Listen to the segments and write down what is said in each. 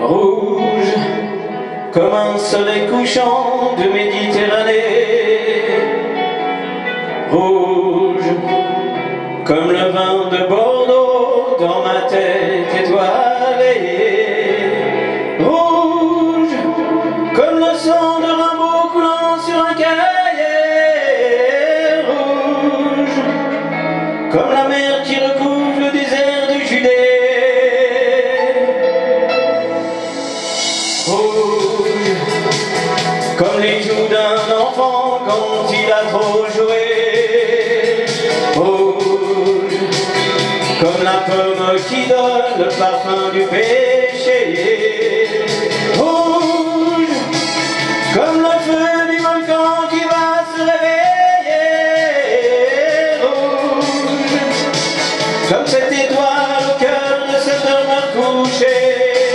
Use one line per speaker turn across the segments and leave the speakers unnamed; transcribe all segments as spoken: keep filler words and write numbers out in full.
rouge comme un soleil couchant de Méditerranée, rouge comme le vin de Bordeaux dans ma tête étoilée, rouge comme le sang de Rimbaud coulant sur un cahier, rouge comme la mer qui recouvre le désert de Judée, rouge comme les joues d'un enfant quand il a trop joué, rouge comme la pomme qui donne le parfum du péché, rouge comme le feu du volcan qui va se réveiller, rouge comme cette étoile au cœur de cette demeure couchée,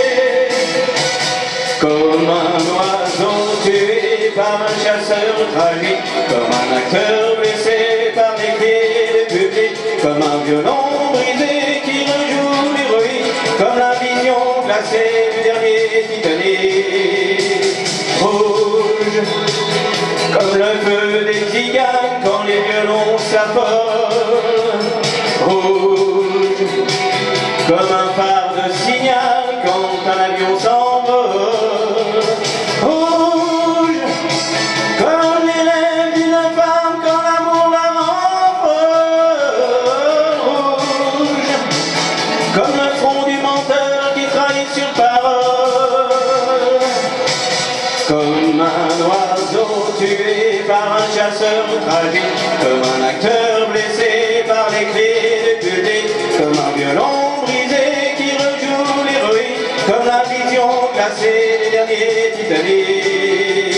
comme un oiseau tué par un chasseur tragique, comme un acteur blessé par les clés du public, comme un violon brisé qui rejoue l'héroïne, comme la vision glacée du dernier Titanic, rouge comme le feu des tziganes quand les violons s'affolent, rouge comme un phare de signal quand un avion s'envole, rouge comme les rêves d'une femme quand l'amour la rend folle, rouge comme le front du menteur qui trahit sur parole, comme un oiseau tué par un chasseur tragique, comme un acteur blessé par les clés du public, comme un violon brisé qui rejoue l'héroïne, comme la vision glacée des derniers Titanic.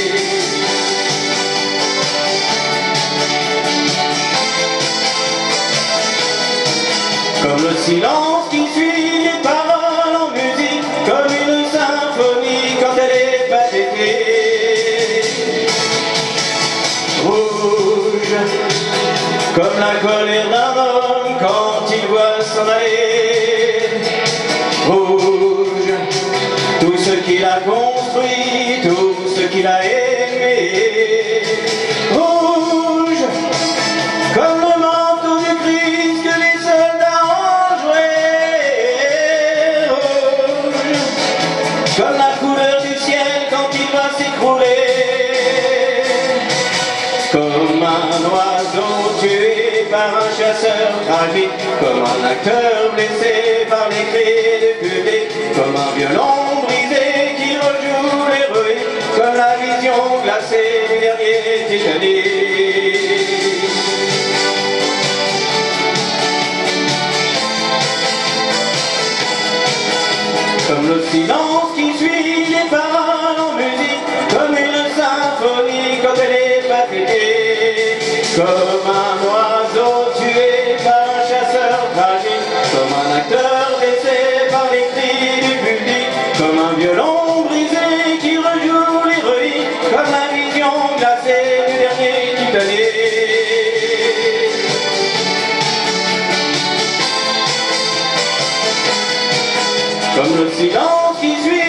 Comme le silence qui suit les paroles en musique, comme une symphonie quand elle est pathétique, rouge comme la colère d'un homme quand il voit s'en aller, rouge tout ce qu'il a construit, tout ce qu'il a aimé, rouge comme le manteau du Christ que les soldats ont joué, rouge comme la couleur du ciel quand il va s'écrouler, comme un oiseau tué par un chasseur tragique, comme un acteur blessé par les clés du public, comme un violon brisé qui rejoue l'héroïne, comme la vision glacée du dernier Titanic. Comme le silence qui suit les paroles en musique, comme une symphonie quand elle est pathétique, comme un oiseau tué par un chasseur tragique, comme un acteur blessé par les cris du public, comme un violon brisé qui rejoue l'héroïne, comme la vision glacée du dernier Titanic. Comme le silence qui suit